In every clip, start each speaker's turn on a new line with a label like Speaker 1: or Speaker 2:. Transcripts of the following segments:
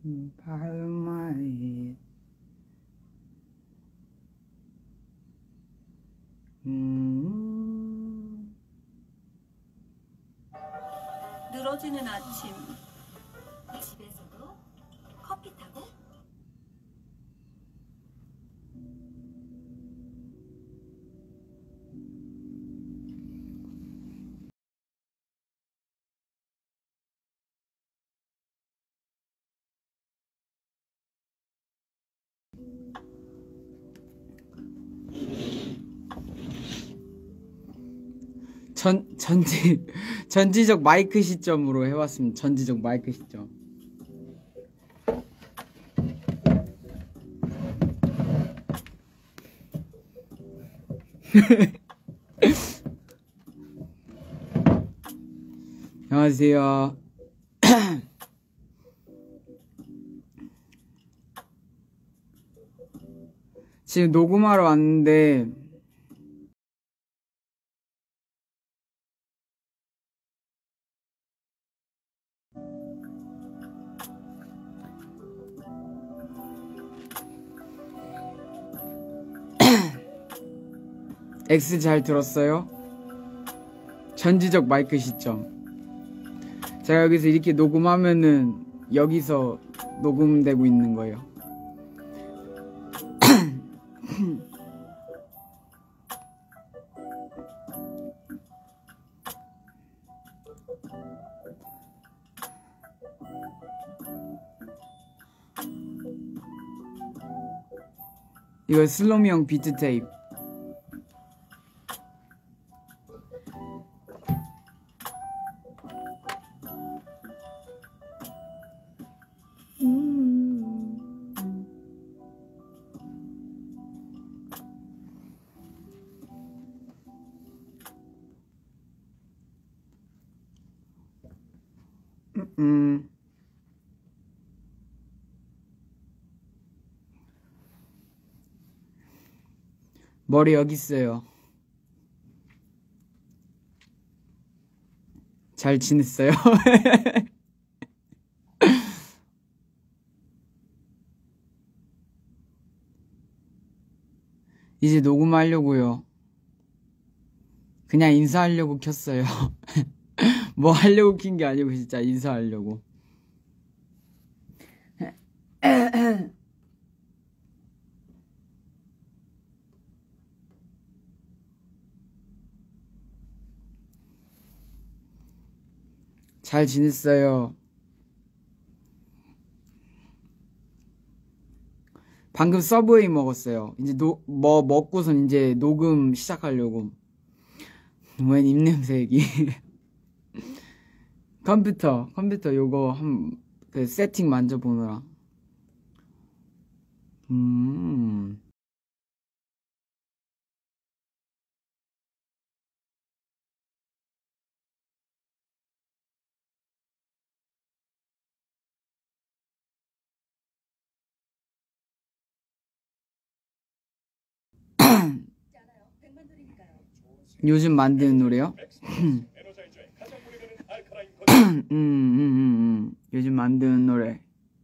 Speaker 1: 발마이
Speaker 2: 늘어지는 아침. 집에서도 커피 타고?
Speaker 1: 전지적 마이크 시점으로 해왔습니다. 전지적 마이크 시점. 안녕하세요. 지금 녹음하러 왔는데 X 잘 들었어요? 전지적 마이크 시점. 제가 여기서 이렇게 녹음하면은 여기서 녹음되고 있는 거예요. 이거 슬로미 형 비트 테이프. 머리 여기 있어요. 잘 지냈어요? 이제 녹음하려고요. 그냥 인사하려고 켰어요. 뭐 하려고 킨 게 아니고 진짜 인사하려고. 잘 지냈어요. 방금 서브웨이 먹었어요. 이제 뭐 먹고선 이제 녹음 시작하려고. 웬 입냄새 얘기. 컴퓨터 요거 그 세팅 만져보느라. 요즘 만드는 노래요? 요즘 만드는 노래.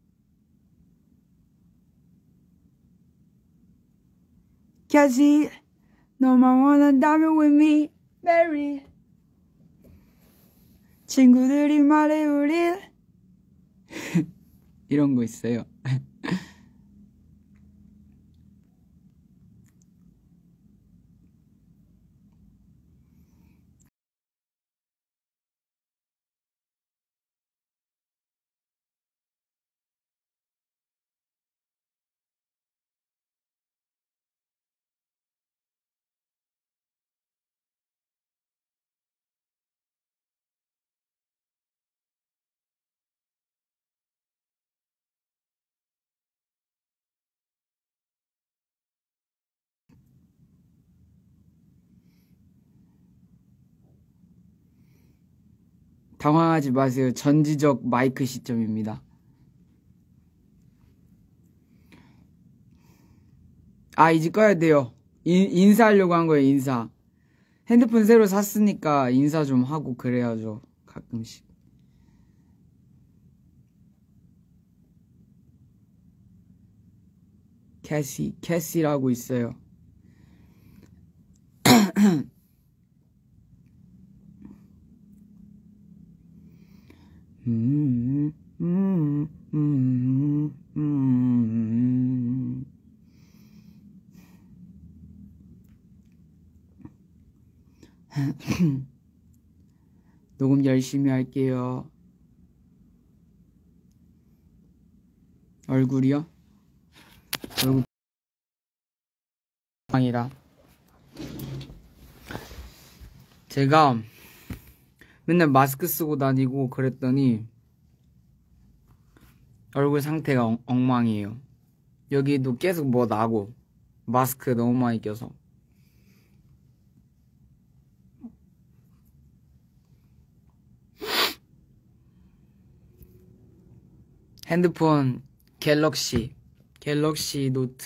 Speaker 1: Cassie, 너만 원한다면 with me, Mary. 친구들이 말해 우릴 이런 거 있어요. 당황하지 마세요. 전지적 마이크 시점입니다. 아, 이제 꺼야 돼요. 인사하려고 한 거예요, 인사. 핸드폰 새로 샀으니까 인사 좀 하고 그래야죠, 가끔씩. 캐시라고 있어요. 녹음 열심히 할게요. 얼굴이요? 얼굴 이라 제가 맨날 마스크 쓰고 다니고 그랬더니 얼굴 상태가 엉망이에요. 여기도 계속 뭐 나고 마스크 너무 많이 껴서. 핸드폰 갤럭시 노트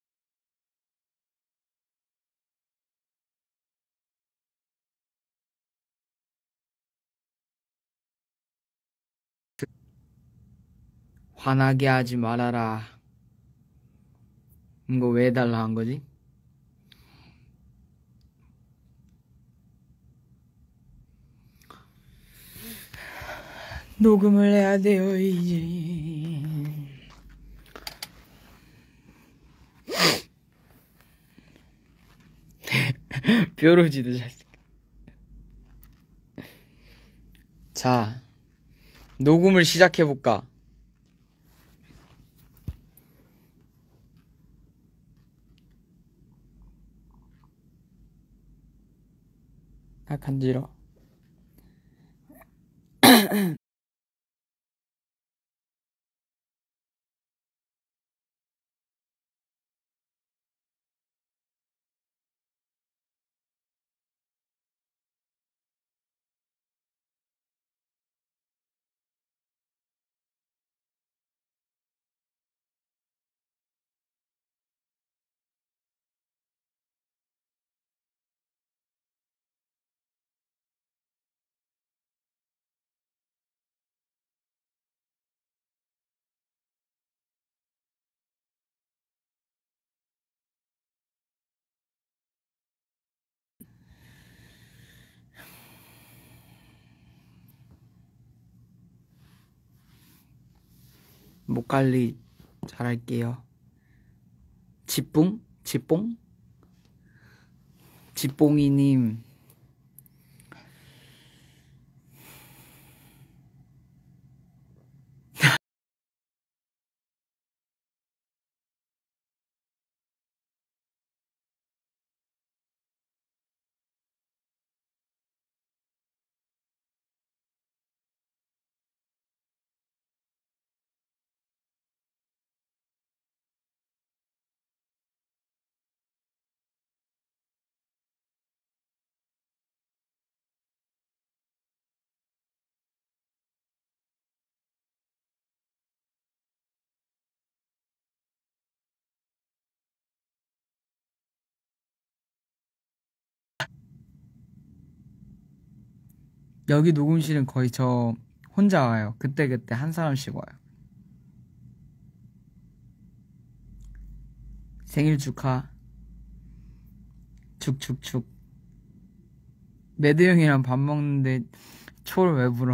Speaker 1: 화나게 하지 말아라. 이거 왜 해달라 한 거지? 녹음을 해야 돼요 이제. 뾰루지도 잘생겨. 자, 녹음을 시작해볼까? 아, 간지러워. 목 관리 잘할게요. 지뽕이님 여기 녹음실은 거의 저 혼자 와요. 그때그때 한 사람씩 와요. 생일 축하. 축축축. 매드 형이랑 밥 먹는데 초를 왜 불어?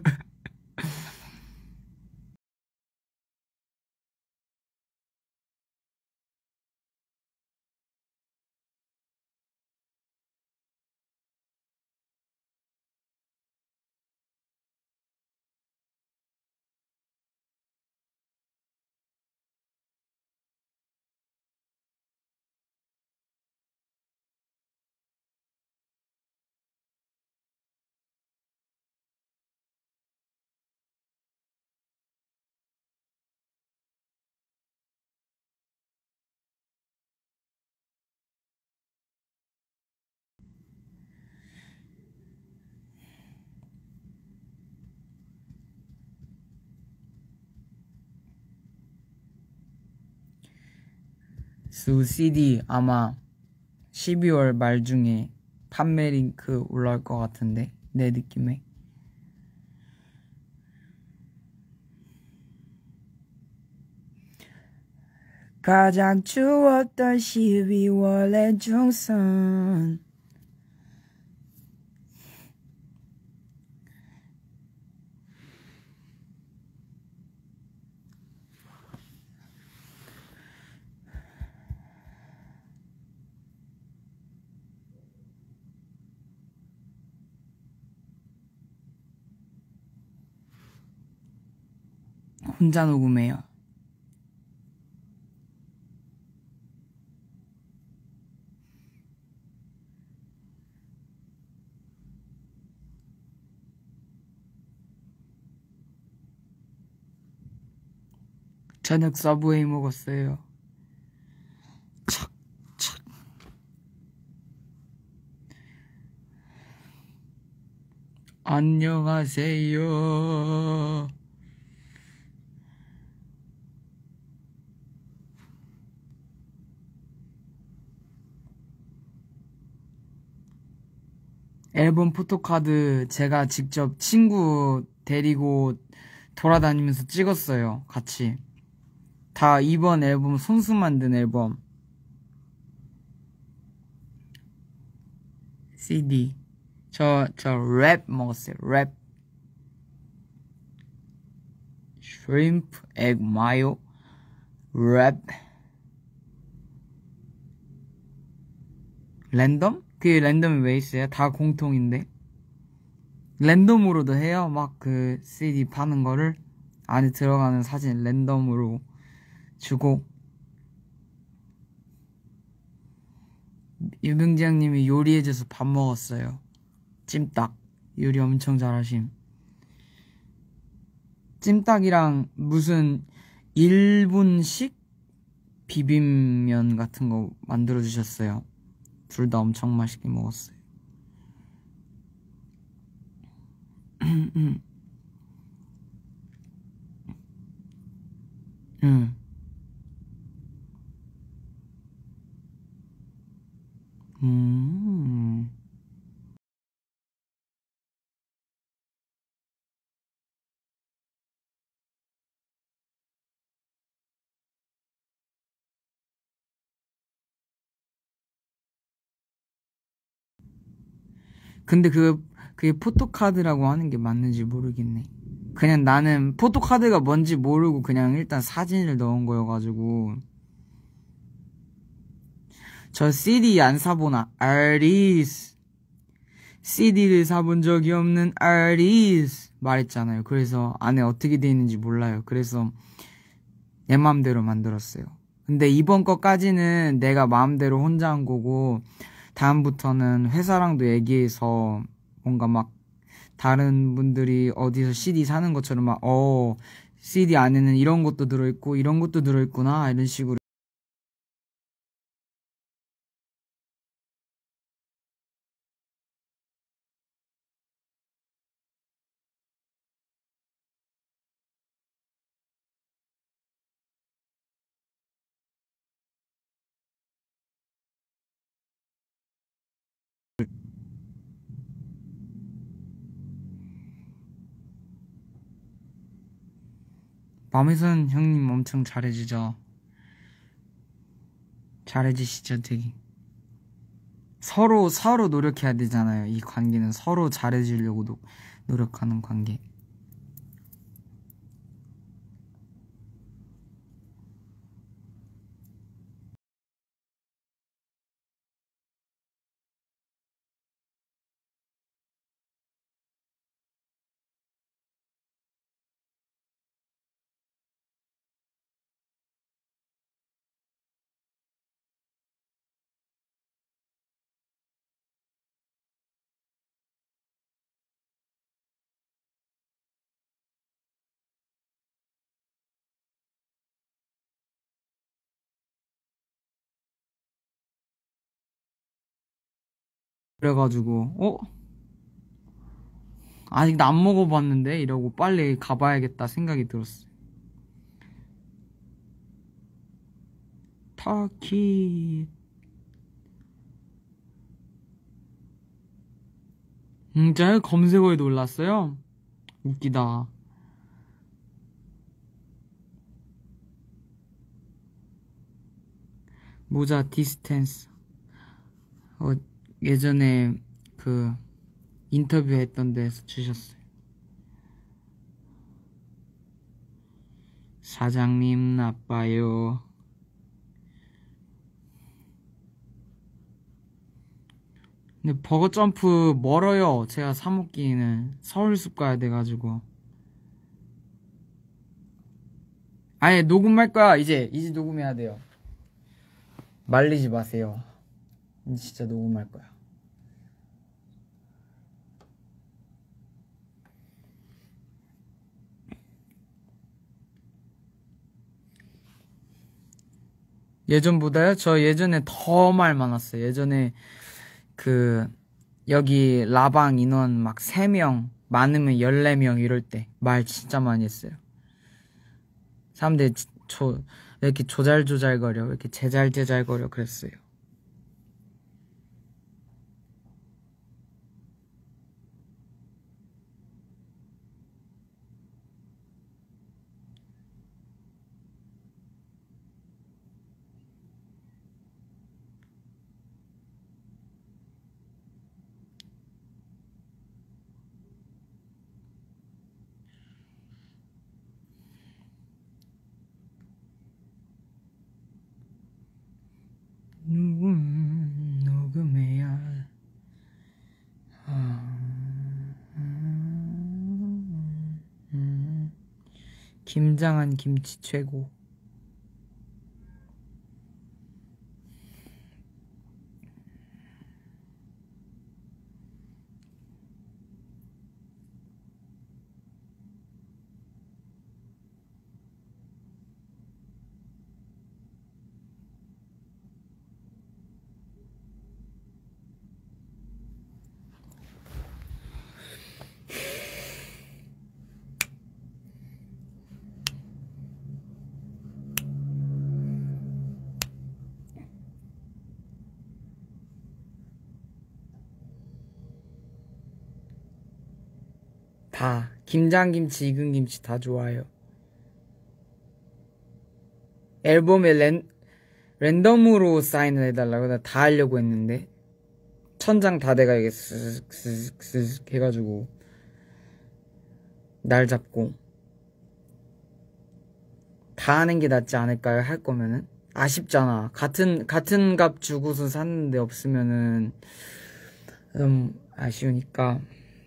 Speaker 1: 수 CD 아마 12월 말 중에 판매 링크 올라올 것 같은데, 내 느낌에. 가장 추웠던 12월의 중순. 혼자 녹음해요. 저녁 서브웨이 먹었어요. 착, 착. 안녕하세요. 앨범 포토카드 제가 직접 친구 데리고 돌아다니면서 찍었어요. 같이. 다 이번 앨범 손수 만든 앨범. CD. 저 랩 먹었어요. 랩. shrimp, egg mayo, 랩. 랜덤? 그게 랜덤이 왜 있어요? 다 공통인데. 랜덤으로도 해요. 막 그 CD 파는 거를 안에 들어가는 사진 랜덤으로 주고. 유병지 형님이 요리해줘서 밥 먹었어요. 찜닭. 요리 엄청 잘하심. 찜닭이랑 무슨 일본식 비빔면 같은 거 만들어주셨어요. 둘 다 엄청 맛있게 먹었어요. 근데 그게 포토카드라고 하는 게 맞는지 모르겠네. 그냥 나는 포토카드가 뭔지 모르고 그냥 일단 사진을 넣은 거여가지고. 저 CD 안 사보나 아리스. CD를 사본 적이 없는 아리스 말했잖아요. 그래서 안에 어떻게 돼 있는지 몰라요. 그래서 내 마음대로 만들었어요. 근데 이번 거까지는 내가 마음대로 혼자 한 거고, 다음부터는 회사랑도 얘기해서 뭔가 막 다른 분들이 어디서 CD 사는 것처럼 막 CD 안에는 이런 것도 들어있고 이런 것도 들어있구나 이런 식으로. 밤에선 형님 엄청 잘해주죠. 잘해주시죠 되게. 서로 노력해야 되잖아요. 이 관계는 서로 잘해주려고 노력하는 관계. 그래가지고 아직 나 안 먹어봤는데 이러고 빨리 가봐야겠다 생각이 들었어요. 터키. 진짜요? 검색어에 놀랐어요? 웃기다. 모자 디스텐스. 예전에 그 인터뷰 했던 데서 주셨어요. 사장님 나빠요. 근데 버거점프 멀어요. 제가 사 먹기는 서울숲 가야 돼가지고. 아예 녹음할 거야. 이제 녹음해야 돼요. 말리지 마세요. 이제 진짜 녹음할 거야. 예전보다요? 저 예전에 더 말 많았어요. 예전에 여기 라방 인원 막 3명, 많으면 14명 이럴 때 말 진짜 많이 했어요. 사람들이 이렇게 조잘조잘거려, 이렇게 제잘제잘거려 그랬어요. 녹음해야 김장한 김치 최고. 다 김장김치, 익은김치 다 좋아요. 앨범에 랜덤으로 사인을 해달라고 나 다 하려고 했는데 천장 다 내가 이게 쓱쓱쓱쓱 해가지고 날 잡고 다 하는 게 낫지 않을까요? 할 거면은 아쉽잖아. 같은 값 주고서 샀는데 없으면은 아쉬우니까.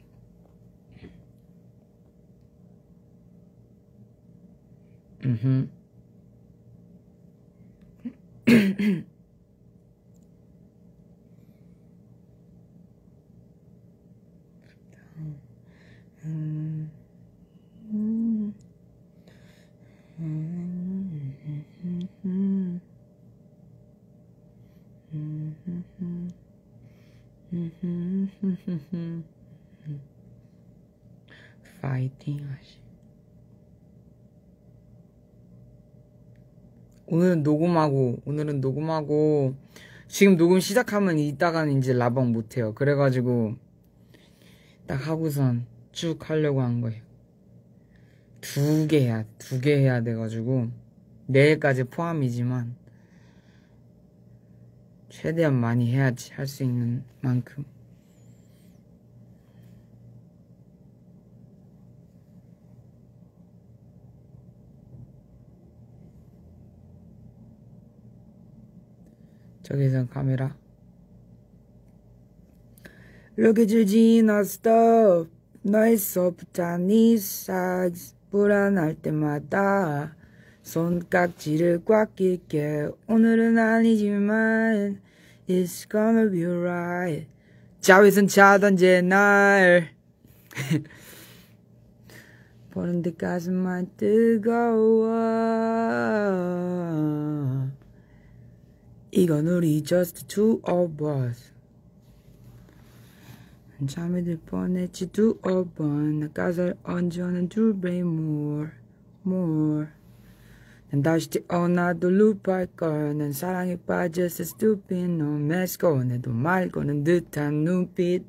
Speaker 1: 파이팅 하시. 오늘은 녹음하고 지금 녹음 시작하면 이따가는 이제 라방 못해요. 그래가지고 딱 하고선 쭉 하려고 한 거예요. 두 개 해야 돼가지고 내일까지 포함이지만 최대한 많이 해야지. 할 수 있는 만큼. 저기선 카메라. Look at your Gina stuff. 너의 소프트한 이 size. 불안할 때마다 손깍지를 꽉 낄게. 오늘은 아니지만 It's gonna be alright. 자외선 차단제 날 보는데 가슴만 뜨거워. 이건 우리 just two of us. 잠이 들 뻔했지 두어 번. 나 가사를 얹어는 두 배 more. 난 다시 태어나도 룹할걸. 난 사랑에 빠졌어 stupid no mes고. 내도 말고는 듯한 눈빛.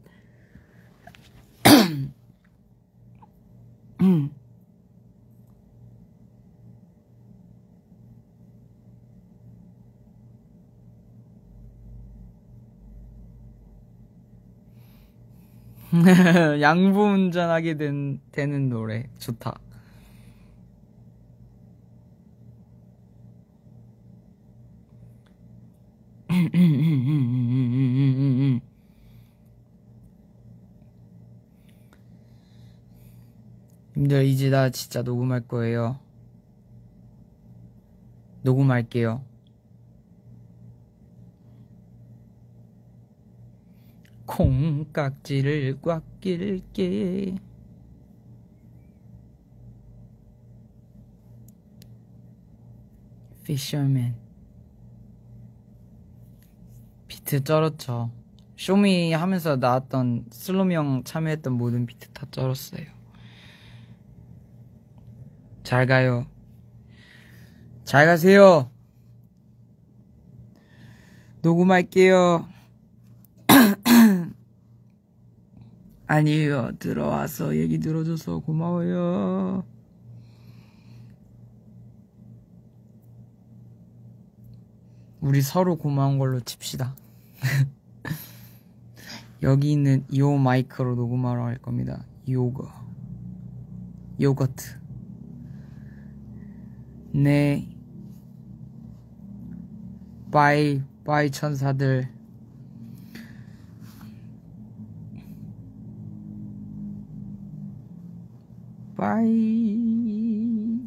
Speaker 1: 양보 운전하게 되는 노래 좋다. 님들 이제 나 진짜 녹음할 거예요. 녹음할게요. 콩깍지를 꽉 낄게. 피셔맨 비트 쩔었죠. 쇼미 하면서 나왔던 슬로미 형 참여했던 모든 비트 다 쩔었어요. 잘 가요. 잘 가세요. 녹음할게요. 아니에요. 들어와서 얘기 들어줘서 고마워요. 우리 서로 고마운 걸로 칩시다. 여기 있는 이 마이크로 녹음하러 갈 겁니다. 요거트. 네. 바이 천사들. 바이.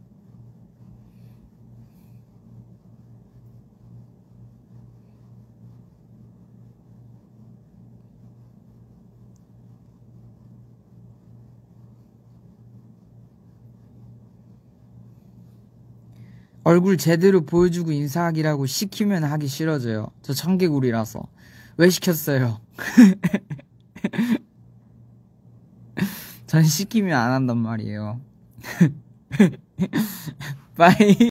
Speaker 1: 얼굴 제대로 보여주고 인사하기라고 시키면 하기 싫어져요. 저 청개구리라서. 왜 시켰어요? 전 시키면 안 한단 말이에요. 바이.